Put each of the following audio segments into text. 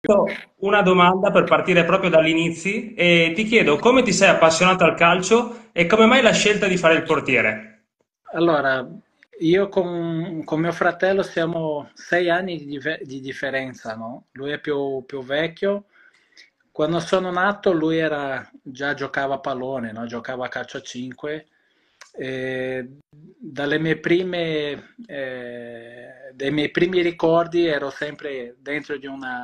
una domanda per partire proprio dagli inizi e ti chiedo come ti sei appassionato al calcio e come mai la scelta di fare il portiere? Allora, io con mio fratello siamo 6 anni di differenza, no? Lui è più vecchio. Quando sono nato lui già giocava a pallone, no? Giocava a calcio a 5. Dalle mie dai miei primi ricordi ero sempre dentro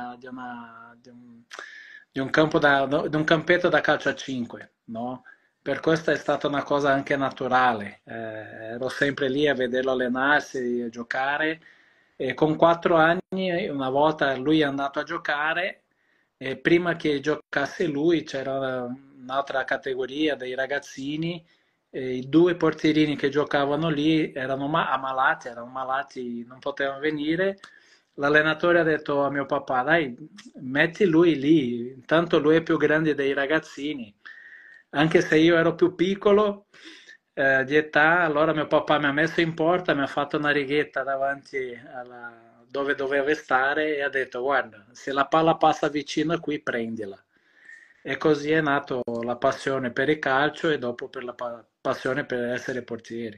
di un campo di un campetto da calcio a 5, no? Per questo è stata una cosa anche naturale. Ero sempre lì a vederlo allenarsi, a giocare. E con 4 anni, una volta lui è andato a giocare e prima che giocasse lui c'era un'altra categoria dei ragazzini e i due portierini che giocavano lì erano ammalati, erano malati, non potevano venire. L'allenatore ha detto a mio papà, dai, metti lui lì, intanto lui è più grande dei ragazzini. Anche se io ero più piccolo di età, allora mio papà mi ha messo in porta, mi ha fatto una righetta davanti dove doveva stare e ha detto, guarda, se la palla passa vicino a qui, prendila. E così è nato la passione per il calcio e dopo per la passione per essere portieri.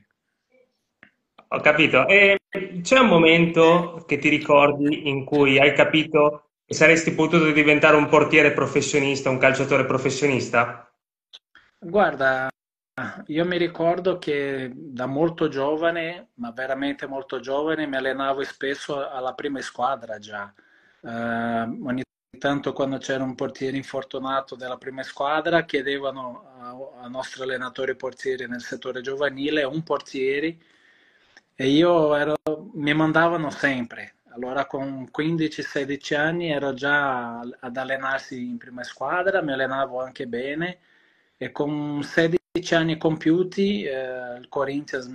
Ho capito. E c'è un momento che ti ricordi in cui hai capito che saresti potuto diventare un portiere professionista, un calciatore professionista? Guarda, io mi ricordo che da molto giovane, ma veramente molto giovane, mi allenavo spesso alla prima squadra già. Ogni tanto quando c'era un portiere infortunato della prima squadra, chiedevano al nostro allenatore portiere nel settore giovanile un portiere e mi mandavano sempre. Allora con 15-16 anni ero già ad allenarsi in prima squadra, mi allenavo anche bene e con 16 anni compiuti il Corinthians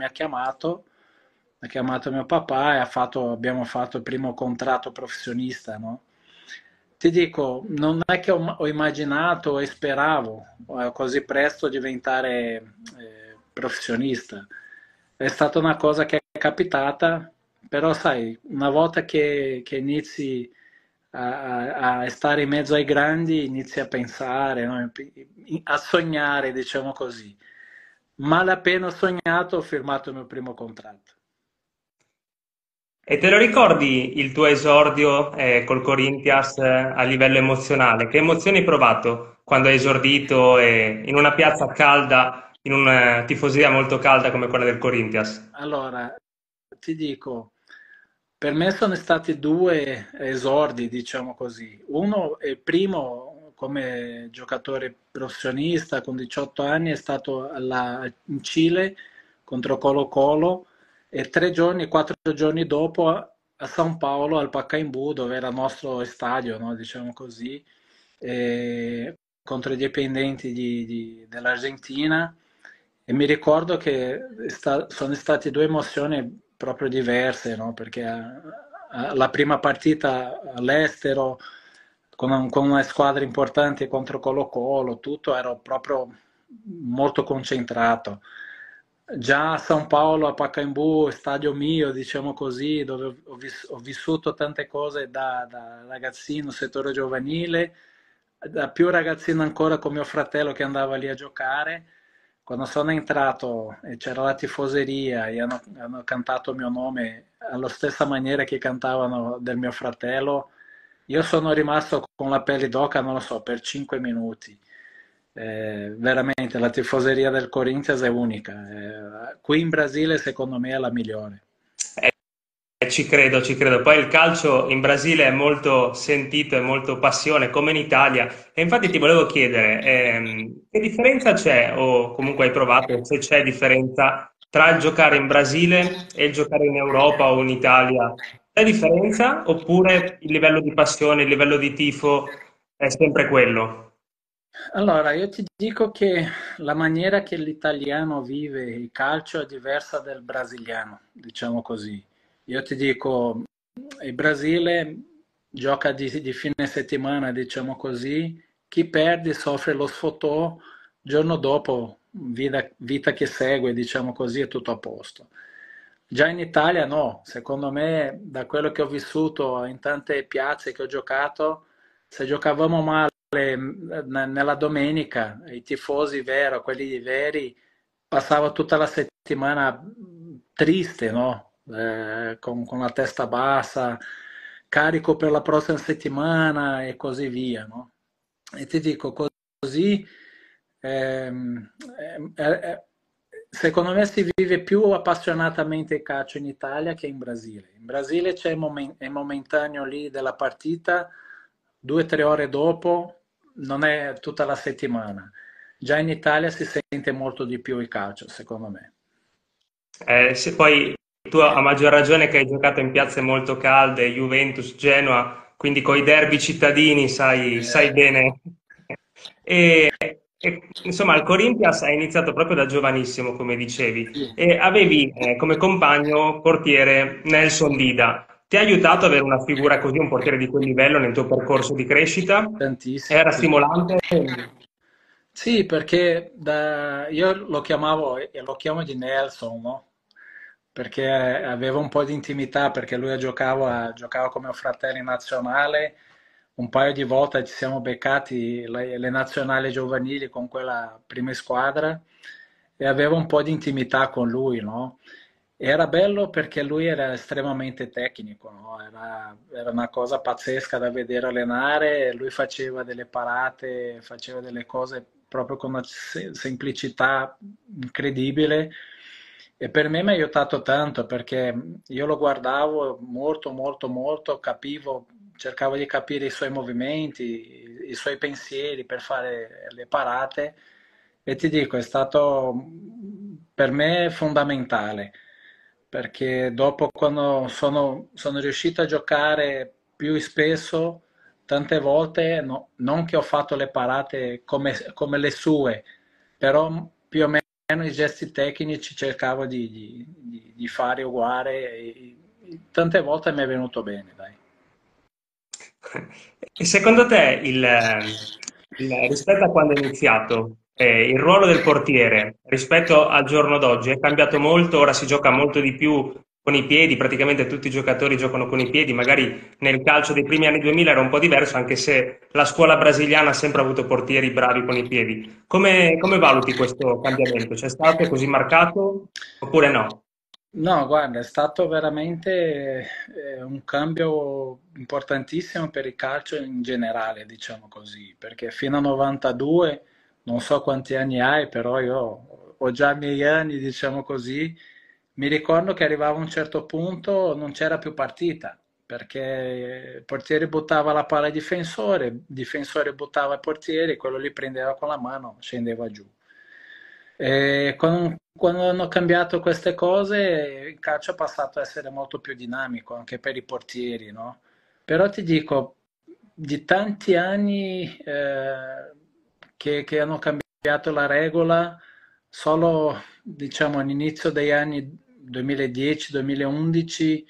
ha chiamato mio papà e abbiamo fatto il primo contratto professionista, no? Ti dico, non è che ho immaginato e speravo così presto diventare professionista. È stata una cosa che è capitata, però sai, una volta che inizi a stare in mezzo ai grandi, inizi a pensare, no? A sognare, diciamo così. Malapena ho sognato, ho firmato il mio primo contratto. E te lo ricordi il tuo esordio col Corinthians a livello emozionale? Che emozioni hai provato quando hai esordito in una piazza calda, in una tifoseria molto calda come quella del Corinthians? Allora, ti dico, per me sono stati due esordi, diciamo così. Uno, il primo come giocatore professionista con 18 anni è stato in Cile contro Colo-Colo e 3 giorni, 4 giorni dopo a San Paolo al Pacaembu dove era il nostro stadio, no? Diciamo così, contro i dipendenti dell'Argentina e mi ricordo che sono state due emozioni proprio diverse, no? Perché la prima partita all'estero con una squadra importante contro Colo-Colo, tutto ero proprio molto concentrato. Già a San Paolo, a Pacaembu, stadio mio, diciamo così, dove ho vissuto tante cose da ragazzino, settore giovanile, da più ragazzino ancora con mio fratello che andava lì a giocare. Quando sono entrato e c'era la tifoseria e hanno cantato il mio nome alla stessa maniera che cantavano del mio fratello, io sono rimasto con la pelle d'oca, non lo so, per 5 minuti. Veramente la tifoseria del Corinthians è unica. Qui in Brasile secondo me è la migliore. Ci credo, ci credo. Poi il calcio in Brasile è molto sentito, è molto passione, come in Italia. E infatti ti volevo chiedere, che differenza c'è, o comunque hai provato, se c'è differenza tra il giocare in Brasile e il giocare in Europa o in Italia? C'è differenza oppure il livello di passione, il livello di tifo è sempre quello? Allora, io ti dico che la maniera che l'italiano vive il calcio è diversa del brasiliano, diciamo così. Io ti dico, il Brasile gioca di fine settimana, diciamo così, chi perde soffre lo sfotò, giorno dopo, vita che segue, diciamo così, è tutto a posto. Già in Italia no, secondo me, da quello che ho vissuto in tante piazze che ho giocato, se giocavamo male nella domenica, i tifosi vero, quelli veri, passava tutta la settimana triste, no? Con la testa bassa, carico per la prossima settimana e così via, no? E ti dico così, ehm, secondo me si vive più appassionatamente il calcio in Italia che in Brasile. In Brasile c'è il momentaneo lì della partita, 2 o 3 ore dopo, non è tutta la settimana. Già in Italia si sente molto di più il calcio, secondo me. Se poi tu a maggior ragione che hai giocato in piazze molto calde, Juventus, Genoa, quindi coi derby cittadini sai Eh, bene. Insomma, al Corinthians hai iniziato proprio da giovanissimo, come dicevi, sì, e avevi come compagno portiere Nelson Dida. Ti ha aiutato ad avere una figura così, un portiere di quel livello nel tuo percorso di crescita? tantissimo. Era stimolante? Sì, perché io lo chiamavo e lo chiamo di Nelson, no? Perché aveva un po' di intimità, perché lui giocava come un fratello in nazionale, un paio di volte ci siamo beccati le nazionali giovanili con quella prima squadra e avevo un po' di intimità con lui, no? Era bello perché lui era estremamente tecnico, no? Era una cosa pazzesca da vedere allenare, lui faceva delle parate, faceva delle cose proprio con una semplicità incredibile e per me mi ha aiutato tanto perché io lo guardavo molto, molto, molto, capivo, cercavo di capire i suoi movimenti, i suoi pensieri per fare le parate e ti dico, è stato per me fondamentale perché dopo quando sono riuscito a giocare più spesso, tante volte, non che ho fatto le parate come le sue, però più o meno i gesti tecnici cercavo di fare uguale e tante volte mi è venuto bene, dai. E secondo te, rispetto a quando è iniziato, il ruolo del portiere rispetto al giorno d'oggi è cambiato molto? Ora si gioca molto di più con i piedi, praticamente tutti i giocatori giocano con i piedi, magari nel calcio dei primi anni 2000 era un po' diverso, anche se la scuola brasiliana ha sempre avuto portieri bravi con i piedi. Come valuti questo cambiamento? C'è stato così marcato oppure no? No, guarda, è stato veramente un cambio importantissimo per il calcio in generale, diciamo così, perché fino a 92, non so quanti anni hai, però io ho già i miei anni, diciamo così, mi ricordo che arrivava a un certo punto non c'era più partita, perché il portiere buttava la palla il difensore buttava il portiere, quello li prendeva con la mano, scendeva giù. E quando hanno cambiato queste cose, il calcio è passato a essere molto più dinamico anche per i portieri, no? Però ti dico, di tanti anni che hanno cambiato la regola, solo diciamo all'inizio degli anni 2010, 2011,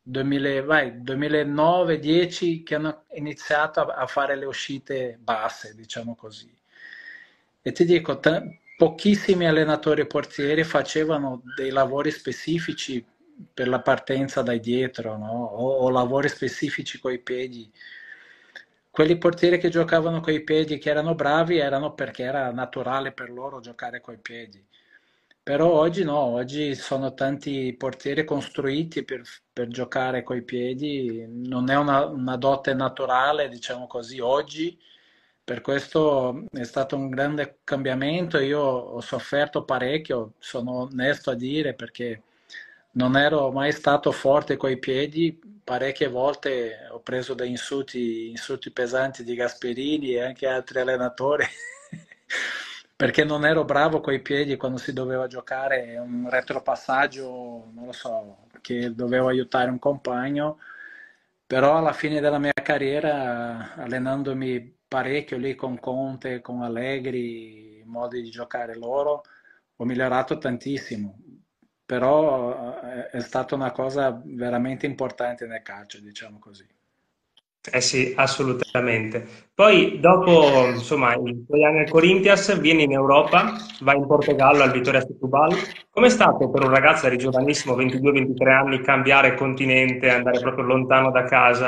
2009-10 che hanno iniziato a fare le uscite basse, diciamo così. E ti dico, pochissimi allenatori portieri facevano dei lavori specifici per la partenza dai dietro, no? O lavori specifici coi piedi. Quelli portieri che giocavano coi piedi, che erano bravi, erano perché era naturale per loro giocare coi piedi. Però oggi no, oggi sono tanti portieri costruiti per giocare coi piedi, non è una dote naturale, diciamo così, oggi. Per questo è stato un grande cambiamento. Io ho sofferto parecchio, sono onesto a dire, perché non ero mai stato forte coi piedi. Parecchie volte ho preso dei insulti pesanti di Gasperini e anche altri allenatori, perché non ero bravo coi piedi quando si doveva giocare un retropassaggio, non lo so, che dovevo aiutare un compagno. Però alla fine della mia carriera, allenandomi parecchio lì con Conte, con Allegri, i modi di giocare loro, ho migliorato tantissimo. Però è stata una cosa veramente importante nel calcio, diciamo così. Eh sì, assolutamente. Poi dopo, insomma, i tuoi anni al Corinthians, vieni in Europa, vai in Portogallo al Vitória Setúbal. Com'è stato per un ragazzo, eri giovanissimo, 22-23 anni, cambiare continente, andare proprio lontano da casa?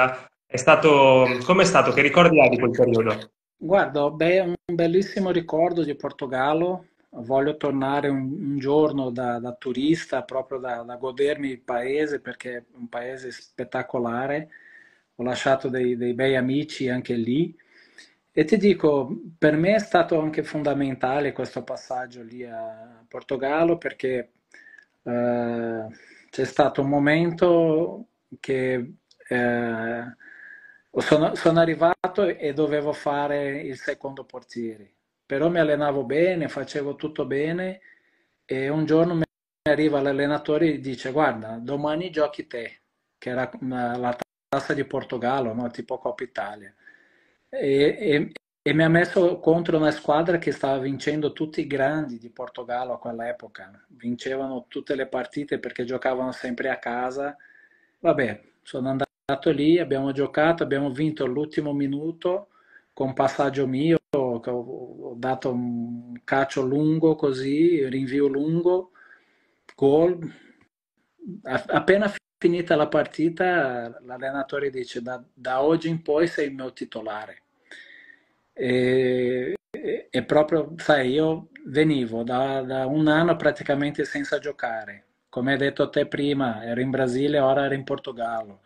Com'è stato? Che ricordi hai di quel periodo? Guarda, un bellissimo ricordo di Portogallo. Voglio tornare un giorno da turista, proprio da godermi il paese, perché è un paese spettacolare. Ho lasciato dei bei amici anche lì. E ti dico, per me è stato anche fondamentale questo passaggio lì a Portogallo, perché eh, c'è stato un momento che sono arrivato e dovevo fare il secondo portiere, però mi allenavo bene, facevo tutto bene e un giorno mi arriva l'allenatore e dice guarda, domani giochi te, che era la tassa di Portogallo, no? Tipo Coppa Italia. E, e- e mi ha messo contro una squadra che stava vincendo tutti i grandi di Portogallo a quell'epoca. Vincevano tutte le partite perché giocavano sempre a casa. Vabbè, sono andato lì, abbiamo giocato, abbiamo vinto l'ultimo minuto con passaggio mio, che ho dato un calcio lungo così, rinvio lungo, gol. Appena finita la partita, l'allenatore dice da oggi in poi sei il mio titolare. E proprio, sai, io venivo da un anno praticamente senza giocare. Come hai detto te prima, ero in Brasile, ora ero in Portogallo.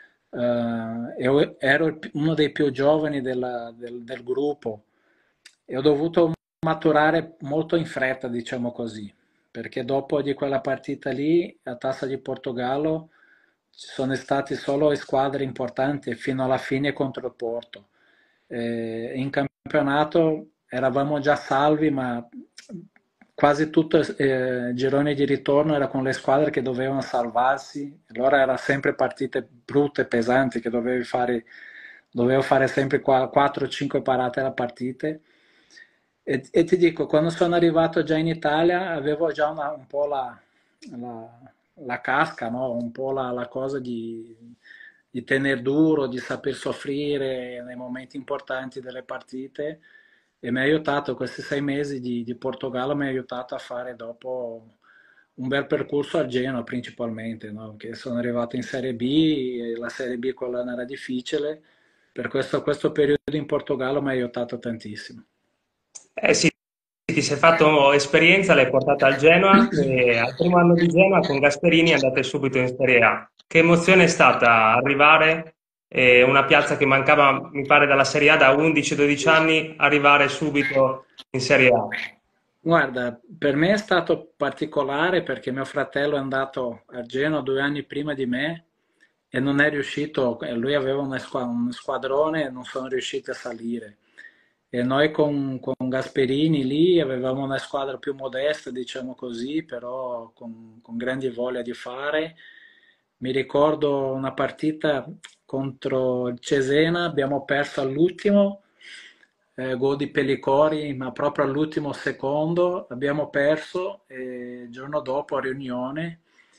Ero uno dei più giovani del gruppo e ho dovuto maturare molto in fretta, diciamo così, perché dopo di quella partita lì, a Tassa di Portogallo, ci sono stati solo squadre importanti fino alla fine contro il Porto. In campionato eravamo già salvi, ma quasi tutto il girone di ritorno era con le squadre che dovevano salvarsi. Allora era sempre partite brutte, pesanti, che dovevo fare sempre 4-5 parate alla partita. E ti dico, quando sono arrivato già in Italia avevo già un po' la casca, no? Un po' la cosa di tenere duro, di saper soffrire nei momenti importanti delle partite e mi ha aiutato questi 6 mesi di Portogallo, mi ha aiutato a fare dopo un bel percorso al Genoa principalmente, no? Che sono arrivato in Serie B, e la Serie B quella era difficile, per questo periodo in Portogallo mi ha aiutato tantissimo. Eh sì, ti sei fatto esperienza, l'hai portata al Genoa e al primo anno di Genoa con Gasperini andate subito in Serie A. Che emozione è stata arrivare, una piazza che mancava, mi pare, dalla Serie A da 11-12 anni, arrivare subito in Serie A. Guarda, per me è stato particolare perché mio fratello è andato a Genoa 2 anni prima di me e non è riuscito, lui aveva un squadrone e non sono riusciti a salire. E noi con Gasperini lì avevamo una squadra più modesta, diciamo così, però con grande voglia di fare. Mi ricordo una partita contro il Cesena, abbiamo perso all'ultimo, gol di Pellicori, ma proprio all'ultimo secondo abbiamo perso e il giorno dopo a riunione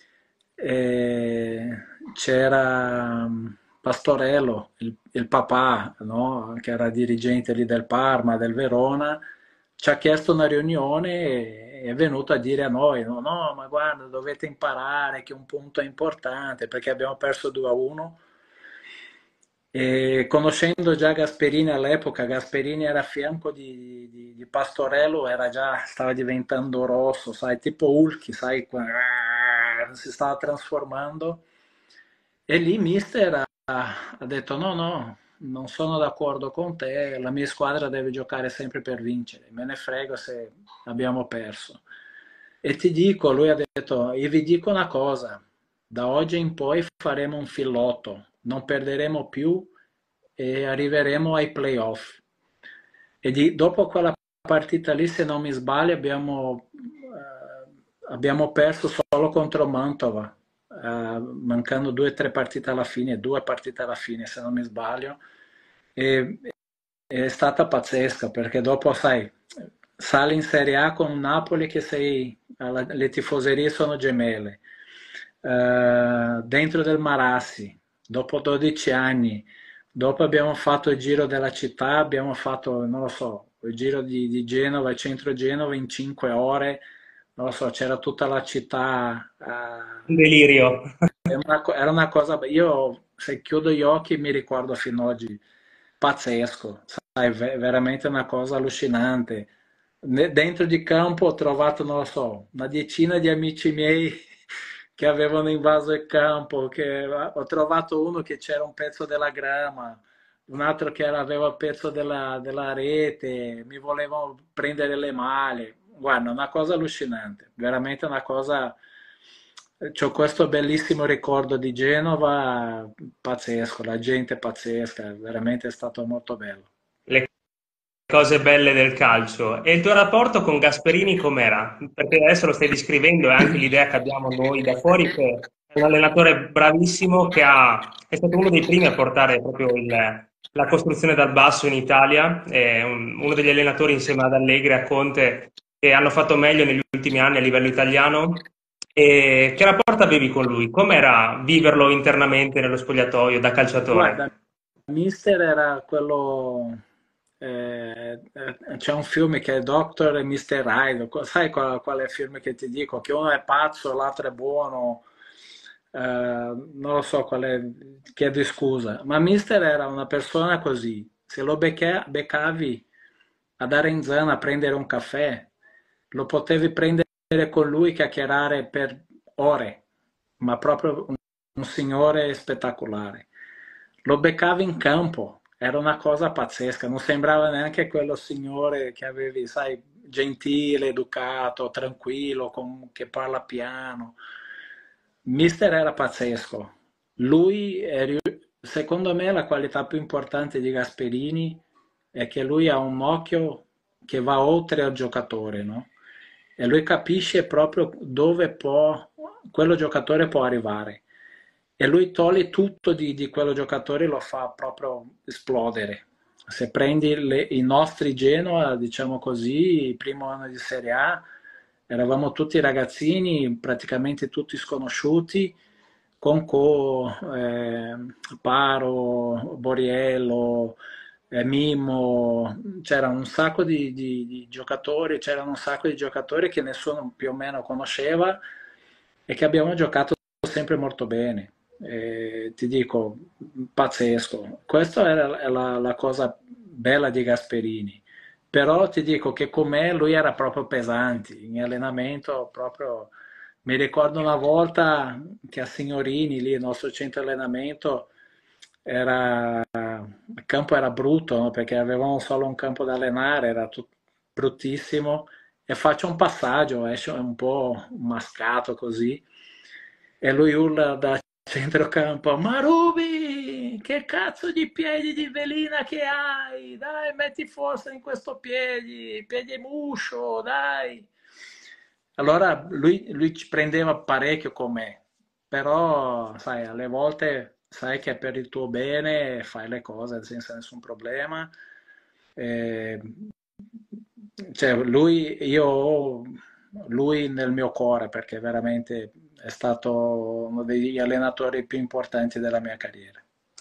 eh, c'era Pastorello, il papà, no? Che era dirigente lì del Parma, del Verona, ci ha chiesto una riunione e è venuto a dire a noi, no, no, ma guarda, dovete imparare che un punto è importante perché abbiamo perso 2-1 e conoscendo già Gasperini all'epoca, Gasperini era a fianco di Pastorello, stava diventando rosso, sai, tipo Hulk, sai, si stava trasformando. E lì mister ha detto no, no, non sono d'accordo con te, la mia squadra deve giocare sempre per vincere, me ne frego se abbiamo perso. E ti dico, lui ha detto, io vi dico una cosa, da oggi in poi faremo un filotto, non perderemo più e arriveremo ai playoff. E dopo quella partita lì, se non mi sbaglio, abbiamo perso solo contro Mantova, mancando 2 o 3 partite alla fine, 2 partite alla fine, se non mi sbaglio. E, è stata pazzesca perché dopo, sai, sali in Serie A con un Napoli che le tifoserie sono gemelle. Dentro del Marassi, dopo 12 anni, dopo abbiamo fatto il giro della città, abbiamo fatto, non lo so, il giro di Genova, il centro Genova in 5 ore, non lo so, c'era tutta la città. Un delirio. Era una cosa, io se chiudo gli occhi mi ricordo fino ad oggi, pazzesco, sai, veramente una cosa allucinante. Dentro di campo ho trovato, non lo so, una decina di amici miei che avevano invaso il campo, ho trovato uno che c'era un pezzo della grama, un altro che aveva il pezzo della rete, mi volevano prendere le male. Guarda, una cosa allucinante, veramente una cosa. C'ho questo bellissimo ricordo di Genova, pazzesco, la gente pazzesca, veramente è stato molto bello. Le cose belle del calcio. E il tuo rapporto con Gasperini com'era? Perché adesso lo stai descrivendo e anche l'idea che abbiamo noi da fuori che è un allenatore bravissimo è stato uno dei primi a portare proprio la costruzione dal basso in Italia, è uno degli allenatori insieme ad Allegri e a Conte che hanno fatto meglio negli ultimi anni a livello italiano. E che rapporto avevi con lui? Com'era viverlo internamente nello spogliatoio da Guarda, calciatore? Mister era quello, c'è un film che è Doctor e Mister Hyde, sai qual è il film che ti dico? Che uno è pazzo, l'altro è buono, non lo so qual è, chiedo scusa, ma Mister era una persona così, se lo beccavi ad Arenzano a prendere un caffè, lo potevi prendere con lui, chiacchierare per ore, ma proprio un signore spettacolare. Lo beccavi in campo, era una cosa pazzesca, non sembrava neanche quello signore che avevi, sai, gentile, educato, tranquillo, che parla piano. Mister era pazzesco. Secondo me, la qualità più importante di Gasperini è che lui ha un occhio che va oltre al giocatore, no? E lui capisce proprio quello giocatore può arrivare. E lui toglie tutto di quello giocatore e lo fa proprio esplodere. Se prendi i nostri Genoa, diciamo così, il primo anno di Serie A, eravamo tutti ragazzini, praticamente tutti sconosciuti, Conco, Paro, Boriello, Mimmo, c'erano un sacco di giocatori che nessuno più o meno conosceva e che abbiamo giocato sempre molto bene. Ti dico, pazzesco. Questa è la cosa bella di Gasperini. Però ti dico che con me lui era proprio pesante, in allenamento proprio. Mi ricordo una volta che a Signorini, lì, il nostro centro allenamento, il campo era brutto, no? Perché avevamo solo un campo da allenare, era tutto bruttissimo. E faccio un passaggio, esce un po' mascato così, e lui urla da centrocampo: Ma Rubi, che cazzo di piedi di velina che hai? Dai, metti forza in questo piedi muscio, dai. Allora lui ci prendeva parecchio con me, però sai, alle volte sai che è per il tuo bene, fai le cose senza nessun problema. Eh, cioè, io ho lui nel mio cuore perché veramente è stato uno degli allenatori più importanti della mia carriera.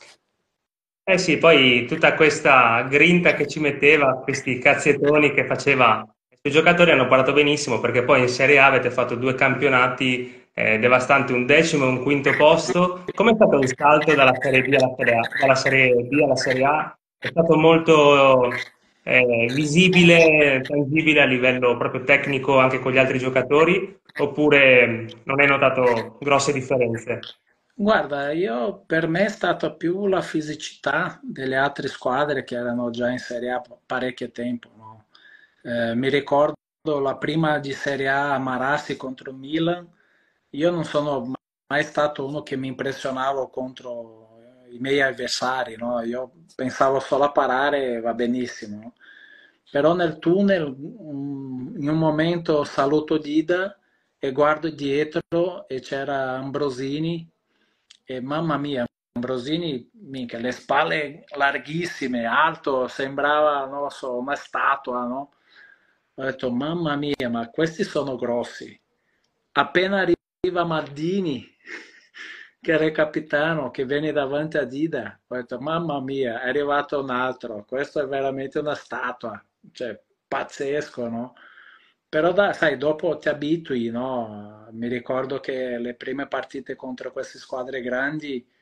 Eh sì, poi tutta questa grinta che ci metteva, questi cazzettoni che faceva, i suoi giocatori hanno parlato benissimo perché poi in Serie A avete fatto due campionati devastanti, un decimo e un quinto posto. Com'è stato il salto dalla Serie B alla Serie A? Dalla Serie B alla Serie A? È stato molto visibile, tangibile a livello proprio tecnico anche con gli altri giocatori, oppure non hai notato grosse differenze? Guarda, per me è stata più la fisicità delle altre squadre che erano già in Serie A parecchio tempo, no? Mi ricordo la prima di Serie A a Marassi contro il Milan. Io non sono mai stato uno che mi impressionavo contro i miei avversari, no? Io pensavo solo a parare e va benissimo, no? Però nel tunnel, in un momento saluto Dida e guardo dietro e c'era Ambrosini e mamma mia, Ambrosini, mica, le spalle larghissime, alto, sembrava, non lo so, una statua, no? Ho detto, mamma mia, ma questi sono grossi. Appena arriva Maldini, che era il capitano, che viene davanti a Dida, ho detto, mamma mia, è arrivato un altro, questo è veramente una statua, cioè, pazzesco, no? Però sai, dopo ti abitui, no? Mi ricordo che le prime partite contro queste squadre grandi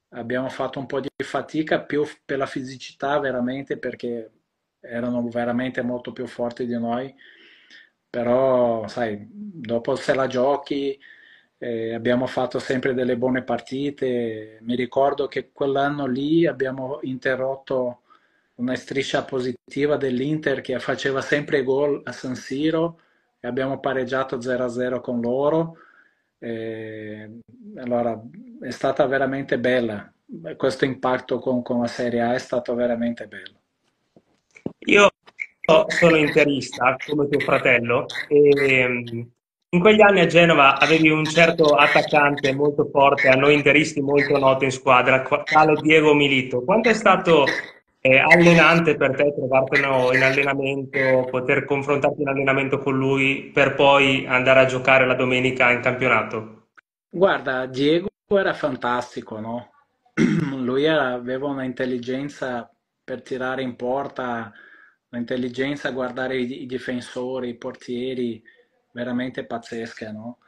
abbiamo fatto un po' di fatica più per la fisicità veramente perché erano veramente molto più forti di noi, però sai, dopo se la giochi abbiamo fatto sempre delle buone partite. Mi ricordo che quell'anno lì abbiamo interrotto una striscia positiva dell'Inter che faceva sempre gol a San Siro e abbiamo pareggiato 0-0 con loro. E allora è stata veramente bella. Questo impatto con la Serie A è stato veramente bello. Io sono interista, come tuo fratello, e in quegli anni a Genova avevi un certo attaccante molto forte, a noi interisti molto noto in squadra, tale Diego Milito. Quanto è stato allenante per te trovartelo in allenamento, poter confrontarti in allenamento con lui per poi andare a giocare la domenica in campionato? Guarda, Diego era fantastico, no? Aveva una intelligenza per tirare in porta, un'intelligenza a guardare i difensori, i portieri, veramente pazzesca, no?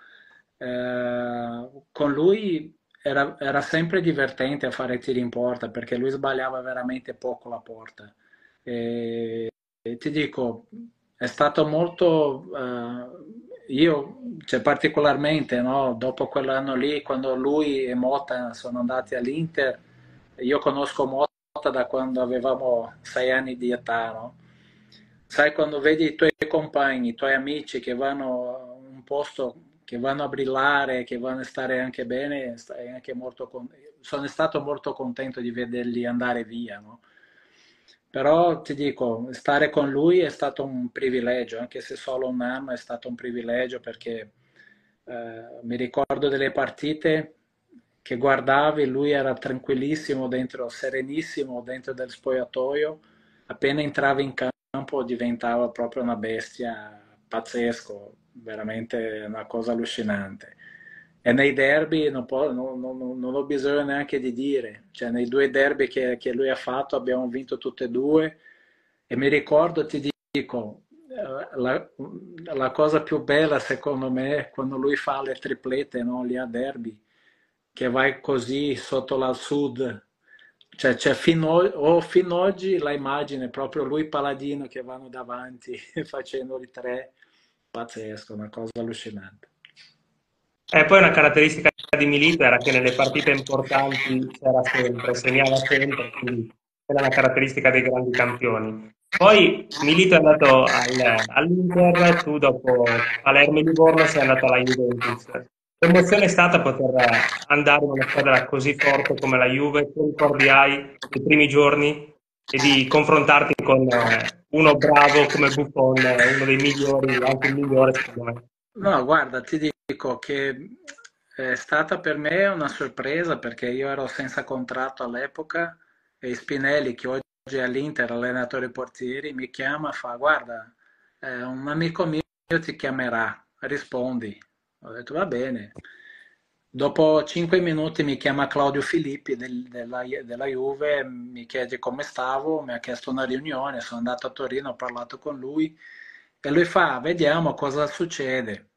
Con lui era sempre divertente a fare tiri in porta perché lui sbagliava veramente poco la porta. E ti dico, è stato molto, cioè particolarmente, no, dopo quell'anno lì, quando lui e Motta sono andati all'Inter, io conosco Motta da quando avevamo 6 anni di età, no? Sai, quando vedi i tuoi compagni, i tuoi amici che vanno a un posto, che vanno a brillare, che vanno a stare anche bene, stai anche sono stato molto contento di vederli andare via, no? Però ti dico, stare con lui è stato un privilegio, anche se solo un anno è stato un privilegio perché mi ricordo delle partite che guardavi, lui era tranquillissimo dentro, serenissimo dentro del spogliatoio, appena entrava in campo diventava proprio una bestia, pazzesco, veramente una cosa allucinante. E nei derby non ho bisogno neanche di dire, cioè nei due derby che lui ha fatto abbiamo vinto tutte e due e mi ricordo, ti dico, la cosa più bella secondo me è quando lui fa le triplette, no, lì a derby, che vai così sotto la sud, cioè c'è fino oggi la immagine, proprio lui paladino che vanno davanti facendo i tre, pazzesco, una cosa allucinante. E poi una caratteristica di Milito era che nelle partite importanti c'era sempre, segnava sempre, quindi era una caratteristica dei grandi campioni. Poi Milito è andato all'Inter, tu dopo Palermo e Livorno sei andato alla Juventus. Che emozione è stata poter andare in una squadra così forte come la Juve? Che ricordi hai dei primi giorni e di confrontarti con uno bravo come Buffon, uno dei migliori, anche il migliore secondo me. No, guarda, ti dico che è stata per me una sorpresa perché io ero senza contratto all'epoca e Spinelli, che oggi è all'Inter, allenatore portieri, mi chiama e fa: Guarda, un amico mio ti chiamerà, rispondi. Ho detto: Va bene. Dopo 5 minuti mi chiama Claudio Filippi della Juve, mi chiede come stavo, mi ha chiesto una riunione, sono andato a Torino, ho parlato con lui e lui fa: Vediamo cosa succede.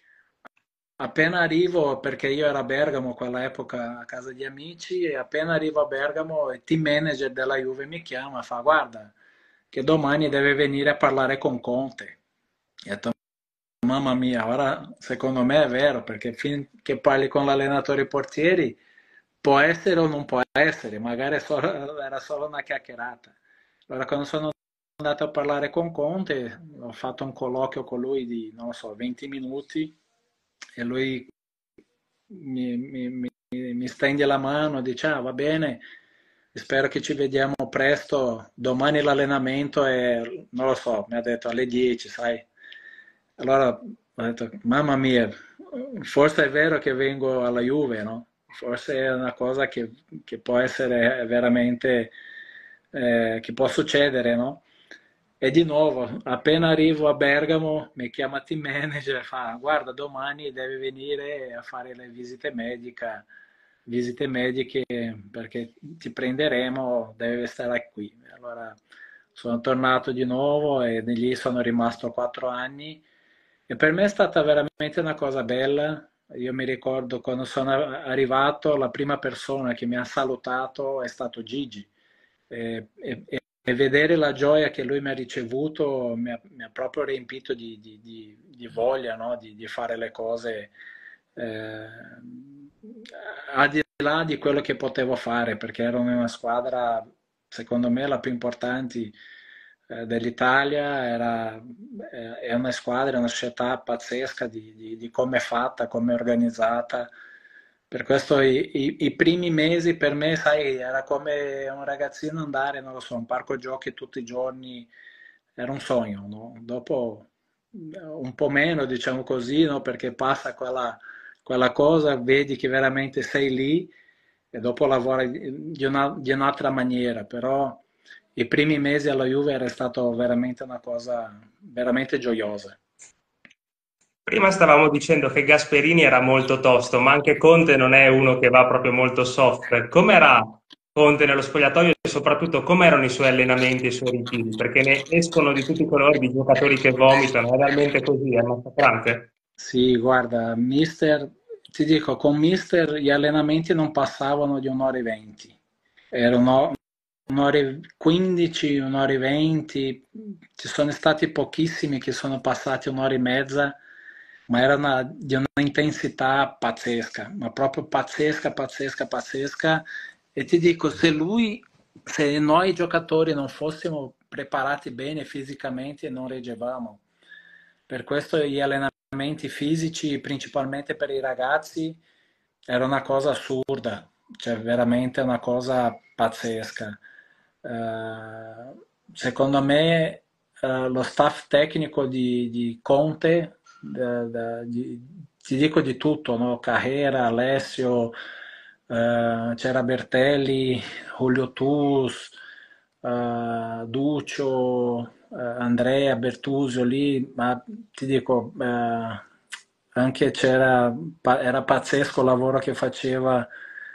Appena arrivo, perché io ero a Bergamo quell'epoca a casa di amici, e appena arrivo a Bergamo il team manager della Juve mi chiama e fa: Guarda, che domani deve venire a parlare con Conte. E ho detto: Mamma mia, ora secondo me è vero, perché finché parli con l'allenatore portieri può essere o non può essere, magari era solo una chiacchierata. Allora, quando sono andato a parlare con Conte, ho fatto un colloquio con lui di, non lo so, 20 minuti e lui mi stende la mano, dice: Va bene, spero che ci vediamo presto. Domani l'allenamento è, non lo so, mi ha detto alle 10, sai. Allora ho detto: Mamma mia, forse è vero che vengo alla Juve, no? Forse è una cosa che può essere veramente, che può succedere, no? E di nuovo, appena arrivo a Bergamo, mi chiama team manager e fa: Guarda, domani devi venire a fare le visite mediche perché ti prenderemo, devi stare qui. Allora sono tornato di nuovo e lì sono rimasto 4 anni e per me è stata veramente una cosa bella. Io mi ricordo quando sono arrivato, la prima persona che mi ha salutato è stato Gigi. E vedere la gioia che lui mi ha ricevuto mi ha proprio riempito di voglia, no? Di fare le cose eh, al di là di quello che potevo fare, perché ero in una squadra, secondo me, la più importante dell'Italia. È una squadra, è una società pazzesca di come è fatta, come è organizzata. Per questo i primi mesi per me, sai, era come un ragazzino andare, non lo so, a un parco giochi tutti i giorni, era un sogno, no? Dopo un po' meno, diciamo così, no? Perché passa quella cosa, vedi che veramente sei lì e dopo lavori di un'altra maniera, però i primi mesi alla Juve era stato veramente una cosa veramente gioiosa. Prima stavamo dicendo che Gasperini era molto tosto, ma anche Conte non è uno che va proprio molto soft. Com'era Conte nello spogliatoio e soprattutto com'erano i suoi allenamenti e i suoi ritiri? Perché ne escono di tutti i colori di giocatori che vomitano, è realmente così, è massacrante. Sì, guarda, Mister, ti dico, con Mister gli allenamenti non passavano di un'ora e venti, erano un'ora e 15, un'ora e 20, ci sono stati pochissimi che sono passati un'ora e mezza, ma era di una intensità pazzesca, ma proprio pazzesca, pazzesca, pazzesca. E ti dico, se noi giocatori non fossimo preparati bene fisicamente, non reggevamo. Per questo gli allenamenti fisici, principalmente per i ragazzi, era una cosa assurda, cioè veramente una cosa pazzesca. Secondo me lo staff tecnico di Conte, ti dico di tutto, no? Carrera, Alessio, c'era Bertelli, Julio Tus, Duccio, Andrea, Bertusio lì, ma ti dico, anche era pazzesco il lavoro che faceva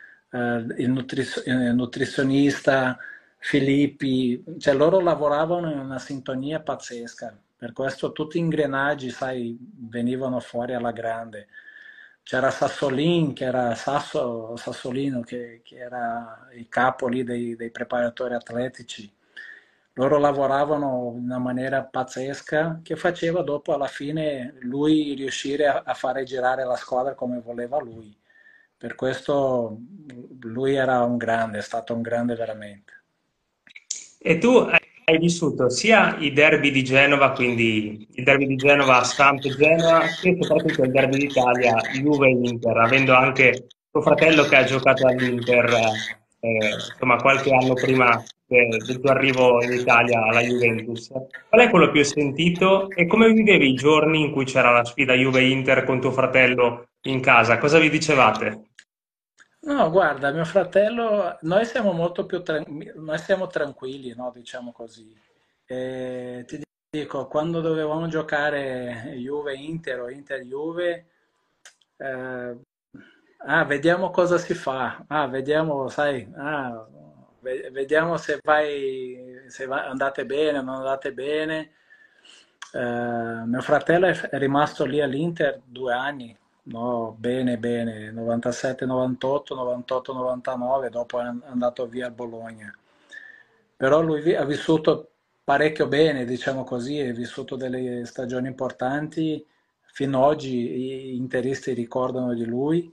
il nutrizionista Filippi, cioè loro lavoravano in una sintonia pazzesca, per questo tutti gli ingrenaggi, sai, venivano fuori alla grande. C'era Sassolin, che era Sassolino, che era il capo lì dei preparatori atletici. Loro lavoravano in una maniera pazzesca che faceva dopo alla fine lui riuscire a fare girare la squadra come voleva lui. Per questo lui era un grande, è stato un grande veramente. E tu hai vissuto sia i derby di Genova, quindi il derby di Genova, Samp Genova, che soprattutto il derby d'Italia, Juve-Inter, avendo anche tuo fratello che ha giocato all'Inter, insomma, qualche anno prima del tuo arrivo in Italia alla Juventus. Qual è quello più sentito e come vivevi i giorni in cui c'era la sfida Juve-Inter con tuo fratello in casa? Cosa vi dicevate? No, guarda, mio fratello, noi siamo molto noi siamo tranquilli, no? Diciamo così. Ti dico, quando dovevamo giocare Juve-Inter o Inter-Juve, eh, vediamo cosa si fa, vediamo, sai, vediamo andate bene o non andate bene. Mio fratello è rimasto lì all'Inter 2 anni, no, bene, bene, 97, 98, 98, 99, dopo è andato via al Bologna. Però lui ha vissuto parecchio bene, diciamo così, ha vissuto delle stagioni importanti, fino ad oggi gli interisti ricordano di lui,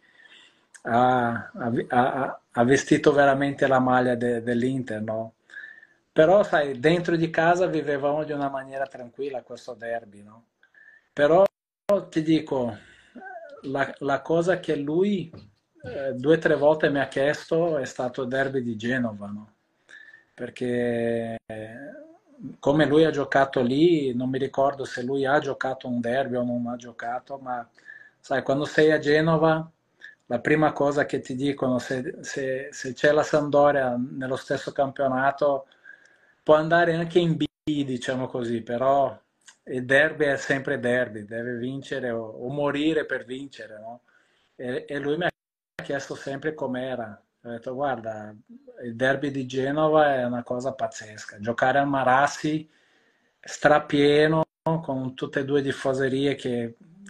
ha vestito veramente la maglia dell'Inter, no? Però, sai, dentro di casa vivevamo di una maniera tranquilla questo derby, no? Però ti dico, la cosa che lui 2 o 3 volte mi ha chiesto è stato il derby di Genova, no? Perché come lui ha giocato lì, non mi ricordo se lui ha giocato un derby o non ha giocato, ma sai, quando sei a Genova, la prima cosa che ti dicono, se c'è la Sampdoria nello stesso campionato, può andare anche in B, diciamo così, però il derby è sempre derby, deve vincere o morire per vincere, no? E lui mi ha chiesto sempre com'era. Ho detto, guarda, il derby di Genova è una cosa pazzesca. Giocare al Marassi strapieno con tutte e due tifoserie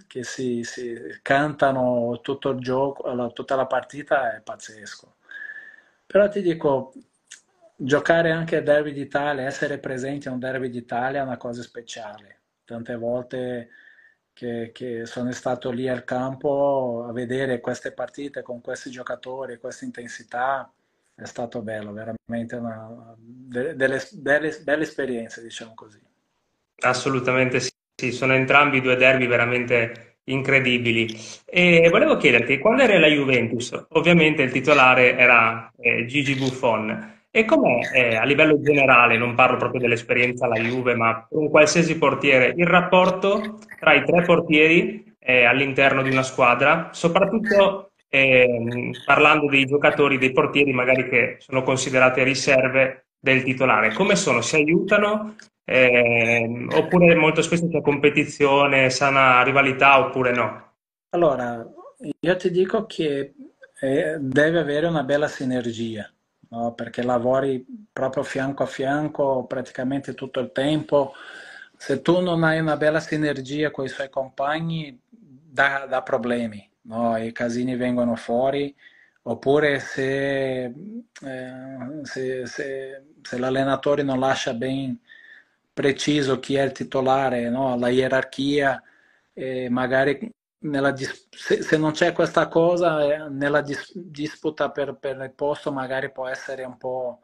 che si cantano tutto il gioco, tutta la partita è pazzesco. Però ti dico, giocare anche al Derby d'Italia, essere presenti a un Derby d'Italia è una cosa speciale. Tante volte che sono stato lì al campo a vedere queste partite con questi giocatori, questa intensità, è stato bello, veramente delle belle esperienze, diciamo così. Assolutamente sì, sì, sono entrambi due derby veramente incredibili. E volevo chiederti, quando eri alla Juventus, ovviamente il titolare era Gigi Buffon. E com'è a livello generale, non parlo proprio dell'esperienza alla Juve, ma con qualsiasi portiere, il rapporto tra i tre portieri all'interno di una squadra, soprattutto parlando dei giocatori, dei portieri magari che sono considerate riserve del titolare. Come sono? Si aiutano? Oppure molto spesso c'è competizione, sana rivalità oppure no. Allora, io ti dico che deve avere una bella sinergia, no? Perché lavori proprio fianco a fianco praticamente tutto il tempo. Se tu non hai una bella sinergia con i suoi compagni, dà problemi, no? I casini vengono fuori. Oppure se l'allenatore non lascia ben preciso chi è il titolare, no? La gerarchia, magari se non c'è questa cosa, nella disputa per il posto magari può essere un po',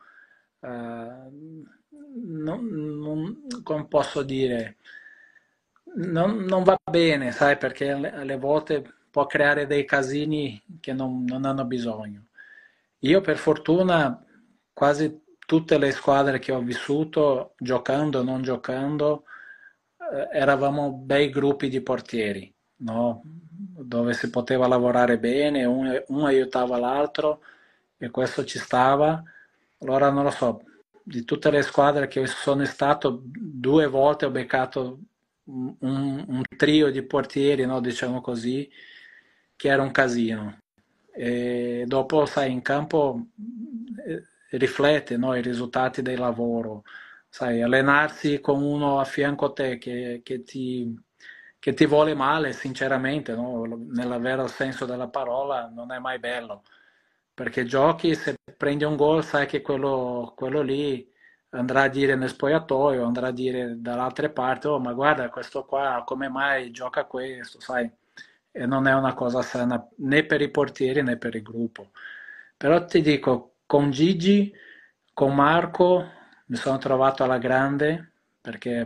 come posso dire, non va bene, sai, perché alle volte può creare dei casini che non hanno bisogno. Io per fortuna quasi tutte le squadre che ho vissuto, giocando o non giocando, eravamo bei gruppi di portieri, no? Dove si poteva lavorare bene, uno aiutava l'altro e questo ci stava. Allora non lo so, di tutte le squadre che sono stato, due volte ho beccato un trio di portieri, no, diciamo così, che era un casino. E dopo, sai, in campo riflette, no, i risultati del lavoro. Sai, allenarsi con uno a fianco a te che ti vuole male, sinceramente, no? Nel vero senso della parola, non è mai bello. Perché giochi, se prendi un gol, sai che quello lì andrà a dire nel spogliatoio, andrà a dire dall'altra parte, oh ma guarda questo qua, come mai gioca questo, sai? E non è una cosa sana né per i portieri né per il gruppo. Però ti dico, con Gigi, con Marco, mi sono trovato alla grande, perché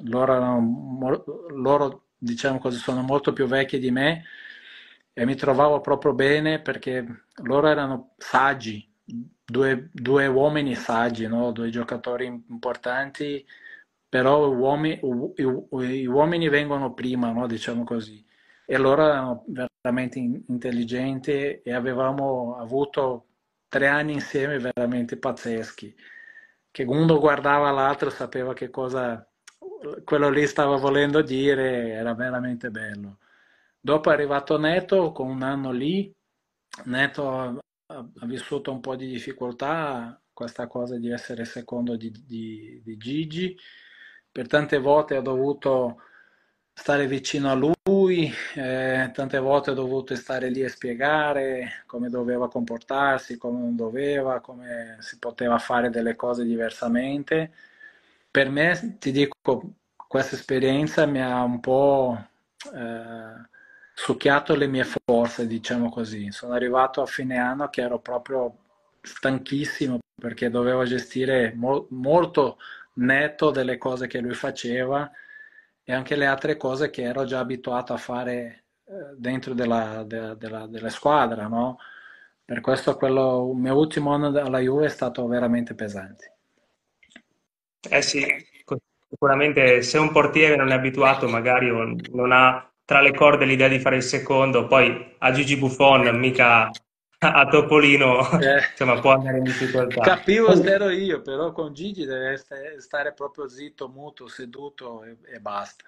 loro, diciamo così, sono molto più vecchi di me e mi trovavo proprio bene perché loro erano saggi, due uomini saggi, no? Due giocatori importanti, però gli uomini vengono prima, no? Diciamo così. E loro erano veramente intelligenti e avevamo avuto 3 anni insieme veramente pazzeschi, che uno guardava l'altro, sapeva che cosa quello lì stava volendo dire, era veramente bello. Dopo è arrivato Neto con un anno lì, Neto ha vissuto un po' di difficoltà, questa cosa di essere secondo di Gigi, per tante volte ho dovuto stare vicino a lui, tante volte ho dovuto stare lì a spiegare come doveva comportarsi, come non doveva, come si poteva fare delle cose diversamente. Per me, ti dico, questa esperienza mi ha un po' succhiato le mie forze, diciamo così. Sono arrivato a fine anno che ero proprio stanchissimo perché dovevo gestire molto netto delle cose che lui faceva e anche le altre cose che ero già abituato a fare dentro della squadra, no? Per questo il mio ultimo anno alla Juve è stato veramente pesante. Eh sì, sicuramente se un portiere non è abituato, magari o non ha tra le corde l'idea di fare il secondo, poi a Gigi Buffon, mica a Topolino, Eh, insomma, può andare in difficoltà. capivo st'ero io, però con Gigi deve stare proprio zitto, muto, seduto e basta.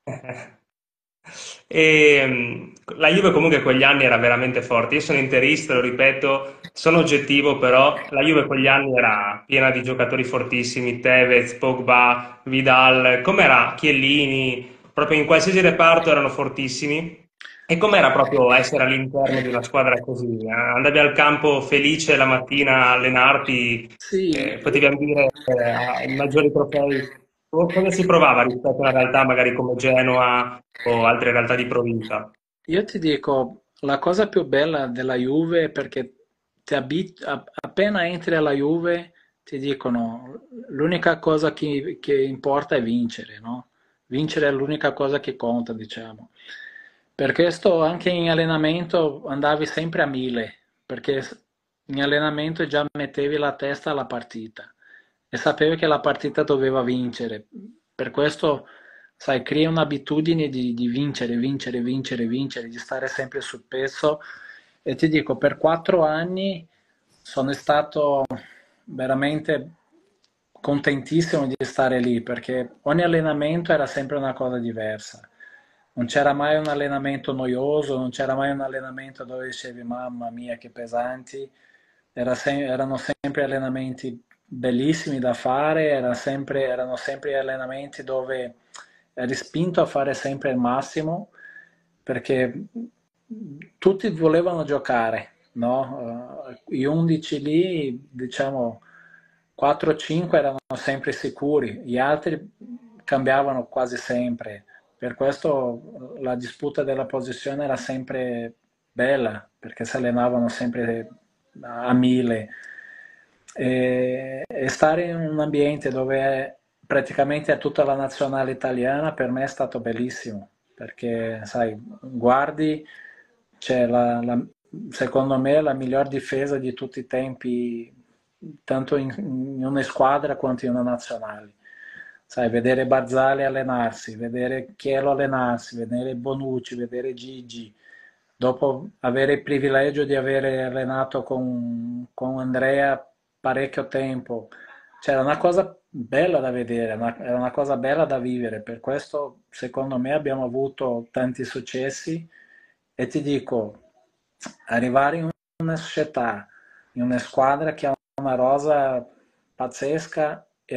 La Juve comunque quegli anni era veramente forte. Io sono interista, lo ripeto, sono oggettivo, però la Juve quegli anni era piena di giocatori fortissimi, Tevez, Pogba, Vidal, com'era Chiellini, proprio in qualsiasi reparto erano fortissimi. E com'era proprio essere all'interno di una squadra così? Andavi al campo felice la mattina a allenarti, Sì, potevi ambire ai maggiori trofei. Cosa si provava rispetto a una realtà magari come Genoa o altre realtà di provincia? io ti dico, la cosa più bella della Juve è perché appena entri alla Juve ti dicono l'unica cosa che importa è vincere, no? Vincere è l'unica cosa che conta, diciamo. Per questo anche in allenamento andavi sempre a 1000, perché in allenamento già mettevi la testa alla partita e sapevi che la partita doveva vincere. Per questo, sai, crea un'abitudine di vincere, vincere, vincere, vincere, di stare sempre sul pezzo. E ti dico, per 4 anni sono stato veramente contentissimo di stare lì perché ogni allenamento era sempre una cosa diversa. Non c'era mai un allenamento noioso, non c'era mai un allenamento dove dicevi mamma mia che pesanti. Erano sempre allenamenti bellissimi da fare, erano sempre allenamenti dove eri spinto a fare sempre il massimo perché tutti volevano giocare, no? Gli 11 lì, diciamo, 4-5 erano sempre sicuri, gli altri cambiavano quasi sempre. Per questo la disputa della posizione era sempre bella, perché si allenavano sempre a 1000. E stare in un ambiente dove praticamente è tutta la nazionale italiana per me è stato bellissimo, perché sai, guardi, c'è secondo me la miglior difesa di tutti i tempi, tanto in una squadra quanto in una nazionale. Sai, vedere Barzali allenarsi, vedere Chielo allenarsi, vedere Bonucci, vedere Gigi, dopo avere il privilegio di avere allenato con Andrea parecchio tempo, cioè era una cosa bella da vedere, era una cosa bella da vivere, per questo secondo me abbiamo avuto tanti successi e ti dico, arrivare in una società, in una squadra che ha una rosa pazzesca e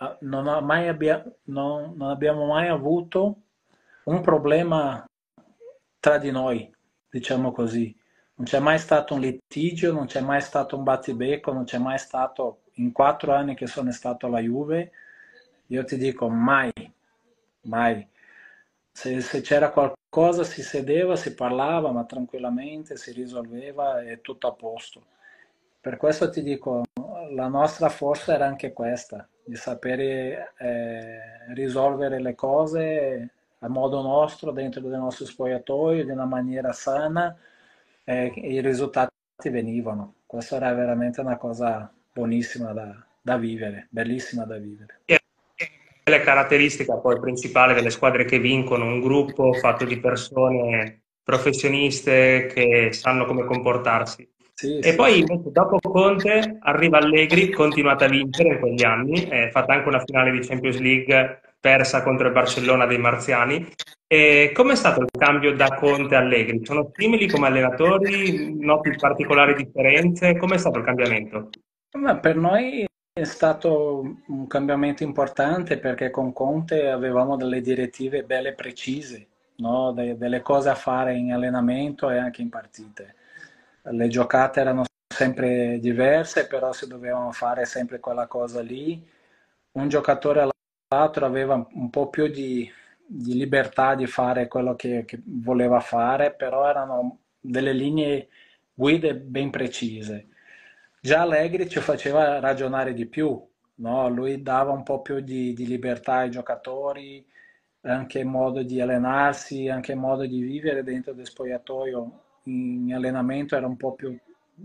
non abbiamo mai avuto un problema tra di noi, diciamo così. Non c'è mai stato un litigio, non c'è mai stato un battibecco, non c'è mai stato, in 4 anni che sono stato alla Juve, io ti dico mai, mai. Se c'era qualcosa si sedeva, si parlava, ma tranquillamente si risolveva e tutto a posto. Per questo ti dico, la nostra forza era anche questa, di sapere risolvere le cose a modo nostro, dentro del nostro spogliatoio, di una maniera sana, e i risultati venivano. Questa era veramente una cosa buonissima da vivere, bellissima da vivere. È la caratteristica poi principale delle squadre che vincono, un gruppo fatto di persone professioniste che sanno come comportarsi. Sì, E sì, poi sì. invece dopo Conte arriva Allegri, continuata a vincere in quegli anni, è fatta anche una finale di Champions League persa contro il Barcellona dei Marziani. E com'è stato il cambio da Conte a Allegri? Sono simili come allenatori? Noti particolari differenze? Com'è stato il cambiamento? Ma per noi è stato un cambiamento importante perché con Conte avevamo delle direttive belle precise, no? Delle cose a fare in allenamento e anche in partite. Le giocate erano sempre diverse, però si dovevano fare sempre quella cosa lì. Un giocatore all'altro aveva un po' più di libertà di fare quello che voleva fare, però erano delle linee guide ben precise. Già Allegri ci faceva ragionare di più, no? Lui dava un po' più di libertà ai giocatori, anche modo di allenarsi, anche modo di vivere dentro del spogliatoio. In allenamento era un po' più,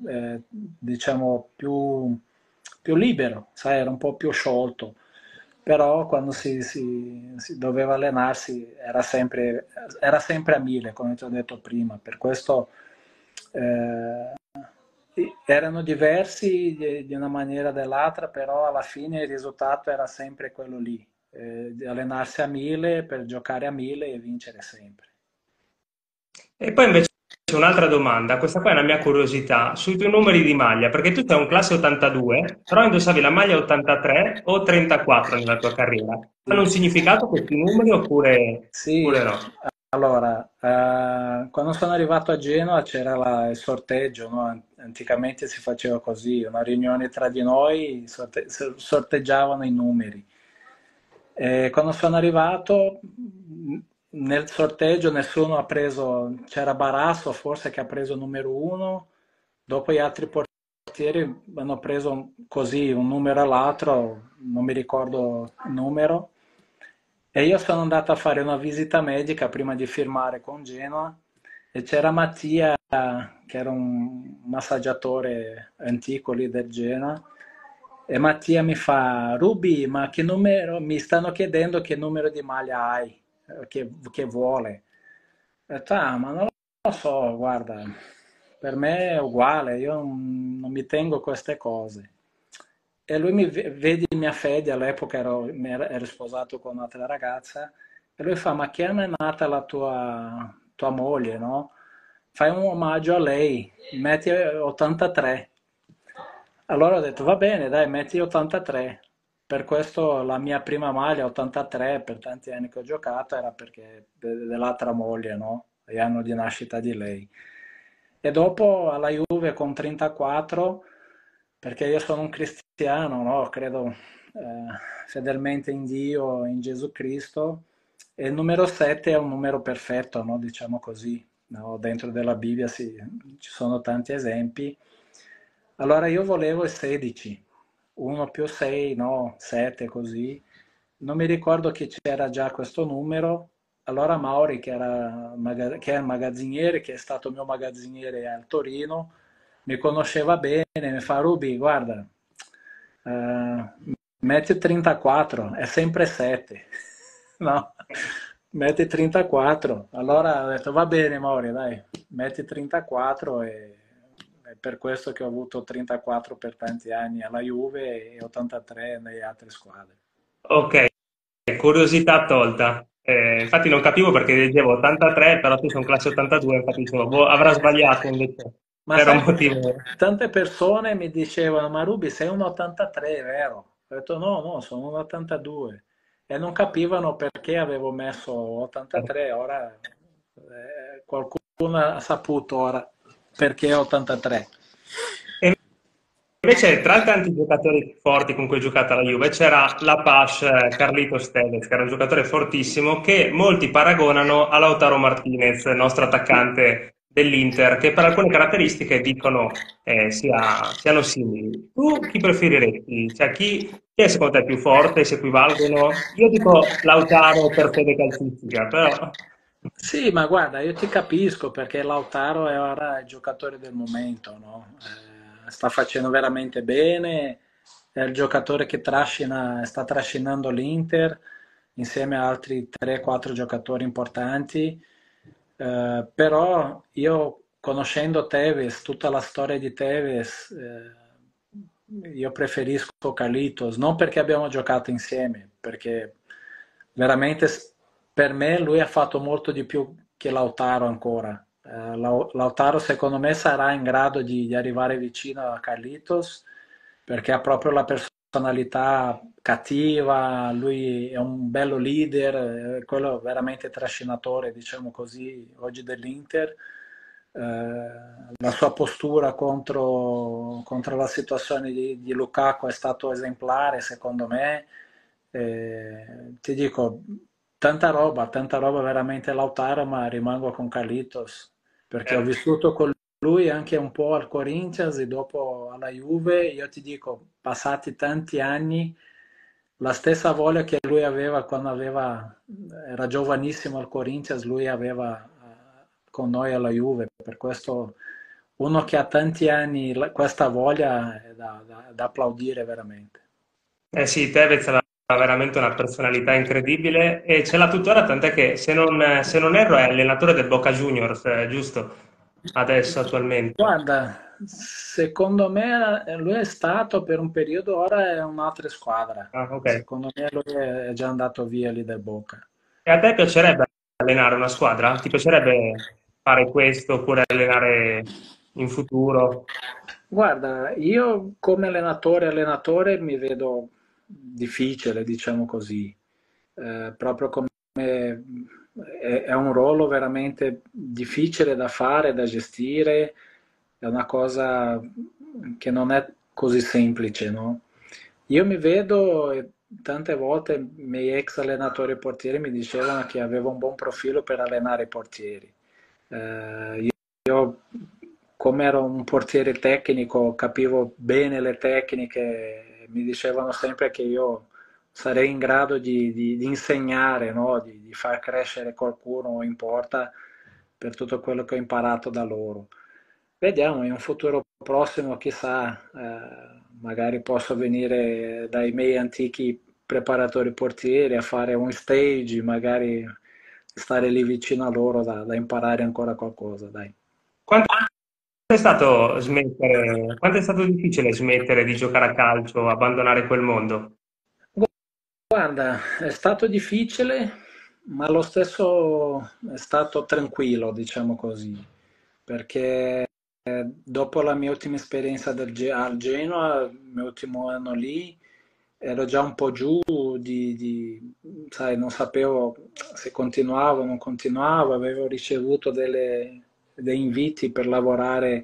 diciamo, più libero, sai, era un po' più sciolto. Però quando si doveva allenarsi era sempre a 1000, come ti ho detto prima. Per questo eh, erano diversi di una maniera o dell'altra, però alla fine il risultato era sempre quello lì, di allenarsi a 1000 per giocare a 1000 e vincere sempre. E poi invece un'altra domanda, questa qua è una mia curiosità, sui tuoi numeri di maglia, perché tu sei un classe 82, però indossavi la maglia 83 o 34 nella tua carriera. Hanno un significato questi numeri Sì, oppure no? allora, quando sono arrivato a Genova c'era il sorteggio, no? Anticamente si faceva così, una riunione tra di noi, sorteggiavano i numeri. E quando sono arrivato, nel sorteggio nessuno ha preso, c'era Barasso forse che ha preso il numero uno, dopo gli altri portieri hanno preso così un numero all'altro, non mi ricordo il numero. E io sono andato a fare una visita medica prima di firmare con Genoa e c'era Mattia, che era un massaggiatore antico lì del Genoa, e Mattia mi fa, Ruby, ma che numero, mi stanno chiedendo che numero di maglia hai, che vuole. Ho detto, ah, ma non lo so, guarda, per me è uguale, io non mi tengo queste cose. E lui vede mia fede, all'epoca ero sposato con un'altra ragazza, e lui fa, ma che anno è nata la tua moglie, no? Fai un omaggio a lei, metti 83. Allora ho detto, va bene, dai, metti 83. Per questo la mia prima maglia 83, per tanti anni che ho giocato, era perché dell'altra moglie, no? L'anno di nascita di lei. E dopo alla Juve con 34, perché io sono un cristiano, no? Credo fedelmente in Dio, in Gesù Cristo, e il numero 7 è un numero perfetto, no? Diciamo così, no? Dentro della Bibbia ci sono tanti esempi. Allora io volevo il 16, 1 più 6, no, 7 così. Non mi ricordo che c'era già questo numero. Allora Mauri, che è il magazziniere, che è stato mio magazziniere al Torino, mi conosceva bene, mi fa Ruby, guarda, eh, metti 34, è sempre 7. No, metti 34. Allora ho detto va bene Mauri, dai, metti 34 e è per questo che ho avuto 34 per tanti anni alla Juve e 83 nelle altre squadre. Ok, curiosità tolta. Infatti non capivo perché leggevo 83, però tu sei un classe 82, infatti dicevo, boh, avrà sbagliato invece. Ma Era un sai che motivo. tante persone mi dicevano, ma Ruby sei un 83, vero? Ho detto no, no, sono un 82 e non capivano perché avevo messo 83, ora qualcuno ha saputo ora perché 83. E invece, tra i tanti giocatori forti con cui ho giocato alla Juve, c'era la Pash Carlitos Tevez, che era un giocatore fortissimo, che molti paragonano a Lautaro Martinez, il nostro attaccante dell'Inter, che per alcune caratteristiche dicono siano simili. Tu chi preferiresti? Cioè, chi è secondo te più forte? Si equivalgono? Io dico Lautaro per fede calcistica, però... Sì, ma guarda, io ti capisco perché Lautaro è ora il giocatore del momento, no? Sta facendo veramente bene, è il giocatore che sta trascinando l'Inter insieme a altri 3-4 giocatori importanti. Però io conoscendo Tevez, tutta la storia di Tevez, io preferisco Carlitos, non perché abbiamo giocato insieme, perché veramente per me lui ha fatto molto di più che Lautaro ancora. Lautaro secondo me sarà in grado di arrivare vicino a Carlitos perché ha proprio la personalità cattiva, lui è un bello leader, quello veramente trascinatore, diciamo così, oggi dell'Inter. La sua postura contro la situazione di Lukaku è stato esemplare, secondo me. Ti dico, tanta roba veramente Lautaro, ma rimango con Carlitos, perché ho Certo. vissuto con lui anche un po' al Corinthians e dopo alla Juve. Io ti dico, passati tanti anni, la stessa voglia che lui aveva quando era giovanissimo al Corinthians, lui aveva con noi alla Juve. Per questo uno che ha tanti anni, questa voglia è da applaudire veramente. Eh sì, Tevez aveva veramente una personalità incredibile e ce l'ha tuttora, tant'è che se non erro è allenatore del Boca Juniors, giusto? Adesso, attualmente. Guarda, secondo me lui è stato per un periodo, ora è un'altra squadra. Ah, ok. Secondo me lui è già andato via lì del Boca. E a te piacerebbe allenare una squadra? Ti piacerebbe fare questo oppure allenare in futuro? Guarda, io come allenatore mi vedo difficile, diciamo così. Proprio come è un ruolo veramente difficile da fare, da gestire, è una cosa che non è così semplice, no? Io mi vedo, e tante volte i miei ex allenatori e portieri mi dicevano che avevo un buon profilo per allenare i portieri. Io, come ero un portiere tecnico, capivo bene le tecniche, mi dicevano sempre che io sarei in grado di insegnare, no? Di far crescere qualcuno in porta per tutto quello che ho imparato da loro. Vediamo, in un futuro prossimo, chissà, magari posso venire dai miei antichi preparatori portieri a fare un stage, magari stare lì vicino a loro da imparare ancora qualcosa, dai. Quanto quanto è stato difficile smettere di giocare a calcio, abbandonare quel mondo? Guarda, è stato difficile, ma allo stesso è stato tranquillo, diciamo così, perché dopo la mia ultima esperienza al Genoa, il mio ultimo anno lì, ero già un po' giù sai, non sapevo se continuavo o non continuavo, avevo ricevuto dei inviti per lavorare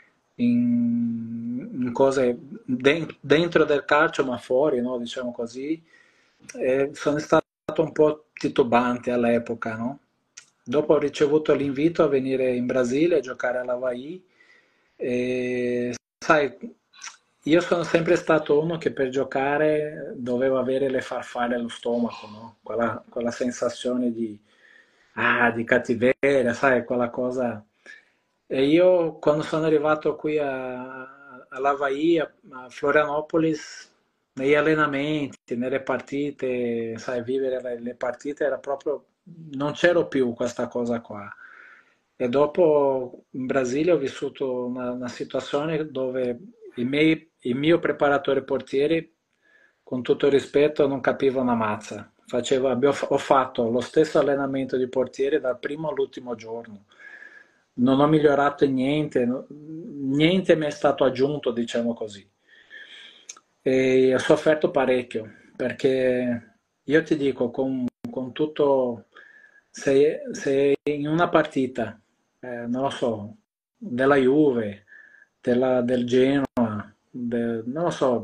in cose dentro del calcio, ma fuori, no? Diciamo così. E sono stato un po' titubante all'epoca, no? Dopo ho ricevuto l'invito a venire in Brasile a giocare all'Avaí e sai, io sono sempre stato uno che per giocare doveva avere le farfalle allo stomaco, no? Quella sensazione di cattiveria, sai, quella cosa. E io quando sono arrivato qui all'Avaí, a Florianopolis, negli allenamenti, nelle partite, sai, vivere le partite era proprio, non c'ero più questa cosa qua. E dopo in Brasile ho vissuto una situazione dove il mio preparatore portieri, con tutto il rispetto, non capiva una mazza. Ho fatto lo stesso allenamento di portiere dal primo all'ultimo giorno. Non ho migliorato in niente, niente mi è stato aggiunto, diciamo così. E ho sofferto parecchio, perché io ti dico, con tutto, se in una partita, non lo so, della Juve, del Genoa, non lo so,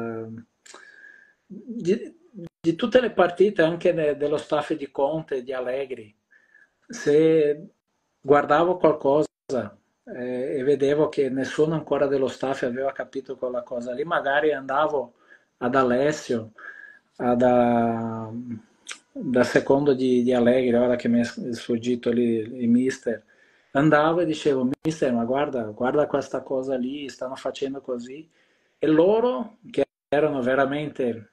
di tutte le partite, anche dello staff di Conte, di Allegri, se guardavo qualcosa e vedevo che nessuno ancora dello staff aveva capito quella cosa lì, magari andavo ad Alessio, da secondo di Allegri, ora che mi è sfuggito lì il mister, andavo e dicevo, mister, ma guarda, guarda questa cosa lì, stanno facendo così. E loro, che erano veramente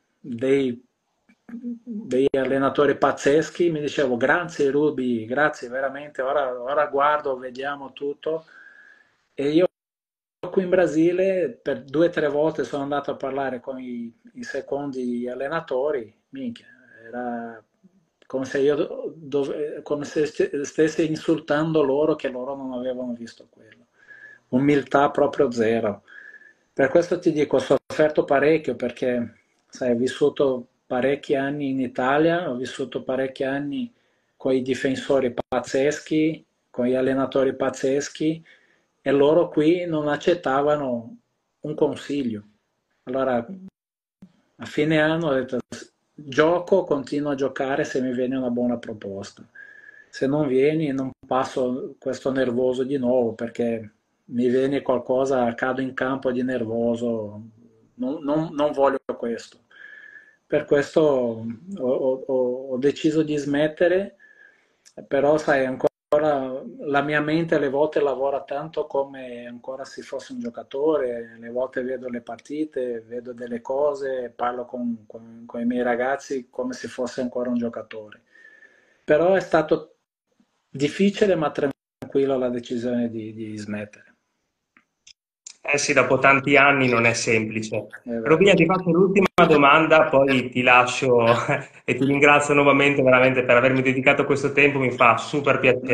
degli allenatori pazzeschi, mi dicevo, grazie Ruby, grazie veramente, ora guardo, vediamo tutto. E io qui in Brasile per 2 o 3 volte sono andato a parlare con i secondi allenatori, minchia, era come se come se stessi insultando loro che loro non avevano visto quello. Umiltà proprio zero. Per questo ti dico, ho sofferto parecchio perché, sai, ho vissuto parecchi anni in Italia, ho vissuto parecchi anni con i difensori pazzeschi, con gli allenatori pazzeschi e loro qui non accettavano un consiglio. Allora, a fine anno ho detto, gioco, continuo a giocare se mi viene una buona proposta. Se non vieni, non passo questo nervoso di nuovo perché mi viene qualcosa, cado in campo di nervoso, non voglio questo. Per questo ho deciso di smettere, però sai, ancora la mia mente alle volte lavora tanto come ancora se fosse un giocatore, alle volte vedo le partite, vedo delle cose, parlo con i miei ragazzi come se fosse ancora un giocatore. Però è stato difficile ma tranquillo la decisione di smettere. Eh sì, dopo tanti anni non è semplice. È vero. Robina, ti faccio l'ultima domanda, poi ti lascio e ti ringrazio nuovamente veramente per avermi dedicato questo tempo, mi fa super piacere.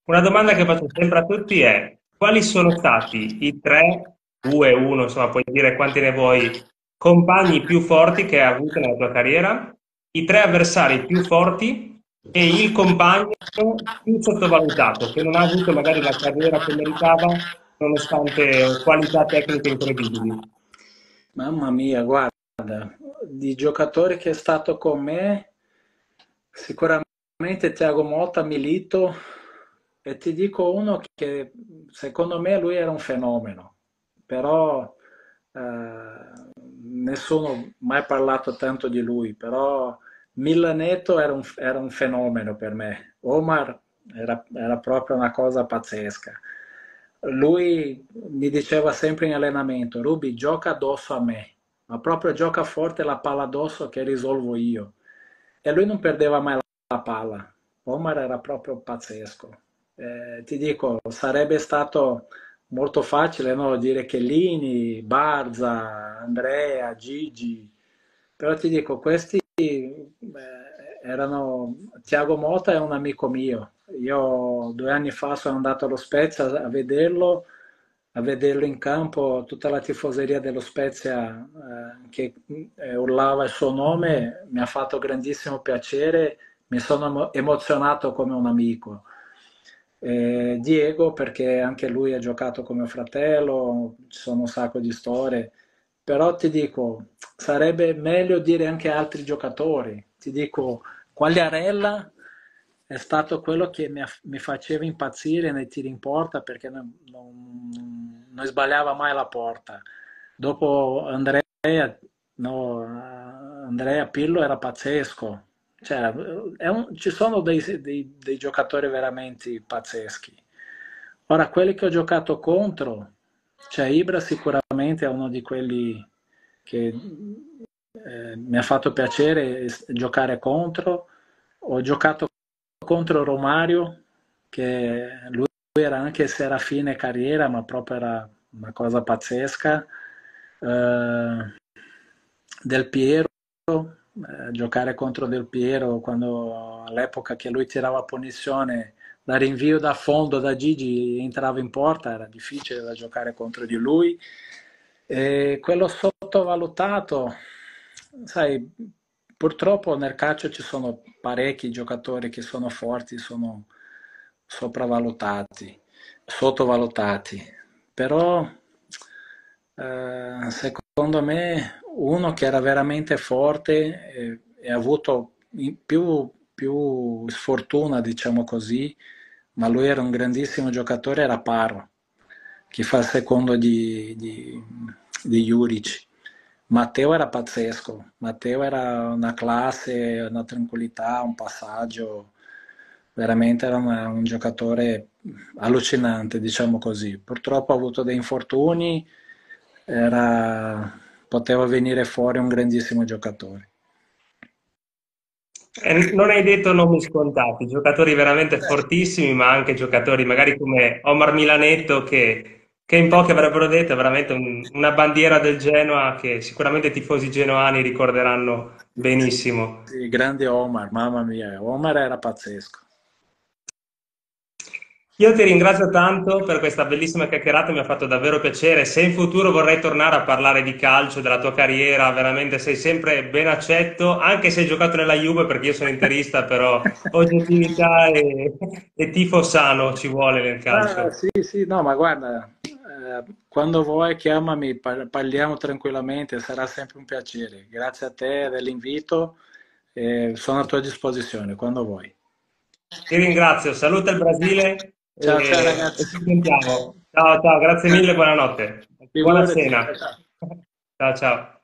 Una domanda che faccio sempre a tutti è: quali sono stati i tre, due, uno, insomma, puoi dire quanti ne vuoi, compagni più forti che hai avuto nella tua carriera, i tre avversari più forti e il compagno più sottovalutato, che non ha avuto magari la carriera che meritava, nonostante qualità tecniche incredibili? Mamma mia, guarda, di giocatori che è stato con me, sicuramente Thiago Motta, Milito, e ti dico uno che secondo me lui era un fenomeno, però nessuno mai parlato tanto di lui, però Milaneto era un fenomeno per me. Omar era proprio una cosa pazzesca. Lui mi diceva sempre in allenamento, Ruby, gioca addosso a me, ma proprio gioca forte la palla addosso che risolvo io. E lui non perdeva mai la palla. Omar era proprio pazzesco. Ti dico, sarebbe stato molto facile, no, dire Chiellini, Barza, Andrea, Gigi, però ti dico, questi erano... Tiago Motta è un amico mio. Io 2 anni fa sono andato allo Spezia a vederlo in campo, tutta la tifoseria dello Spezia che urlava il suo nome, mi ha fatto grandissimo piacere, mi sono emozionato come un amico. Diego, perché anche lui ha giocato come fratello, ci sono un sacco di storie, però ti dico, sarebbe meglio dire anche altri giocatori. Ti dico, Quagliarella è stato quello che mi faceva impazzire nei tiri in porta perché non sbagliava mai la porta. Dopo Andrea, no, Andrea Pirlo era pazzesco. Cioè, ci sono dei giocatori veramente pazzeschi. Ora, quelli che ho giocato contro, cioè Ibra sicuramente è uno di quelli che mi ha fatto piacere giocare contro. Ho giocato contro Romario, che lui era anche se era fine carriera, ma proprio era una cosa pazzesca. Eh, Del Piero, giocare contro Del Piero quando all'epoca che lui tirava a punizione da rinvio da fondo da Gigi entrava in porta, era difficile da giocare contro di lui. E quello sottovalutato, sai, purtroppo nel calcio ci sono parecchi giocatori che sono forti, sono sopravvalutati, sottovalutati, però secondo me uno che era veramente forte e ha avuto più sfortuna, diciamo così, ma lui era un grandissimo giocatore, era Paro, che fa il secondo di Juric. Matteo era pazzesco, Matteo era una classe, una tranquillità, un passaggio, veramente era un giocatore allucinante, diciamo così. Purtroppo ha avuto dei infortuni, era, poteva venire fuori un grandissimo giocatore. Non hai detto nomi scontati, giocatori veramente fortissimi, ma anche giocatori magari come Omar Milanetto che in pochi avrebbero detto è veramente una bandiera del Genoa che sicuramente i tifosi genoani ricorderanno benissimo. Sì, grande Omar, mamma mia, Omar era pazzesco. Io ti ringrazio tanto per questa bellissima chiacchierata, mi ha fatto davvero piacere. Se in futuro vorrai tornare a parlare di calcio, della tua carriera, veramente sei sempre ben accetto, anche se hai giocato nella Juve, perché io sono interista, però oggettività e tifo sano ci vuole nel Ah, calcio. sì, sì, no, ma guarda, quando vuoi chiamami, parliamo tranquillamente, sarà sempre un piacere. Grazie a te dell'invito e sono a tua disposizione quando vuoi. Ti ringrazio, saluta il Brasile Ciao, ciao e ragazzi. ci sentiamo. Ciao, ciao, grazie mille, buonanotte. Buona Figurati, ciao, cena. ciao. Ciao, ciao.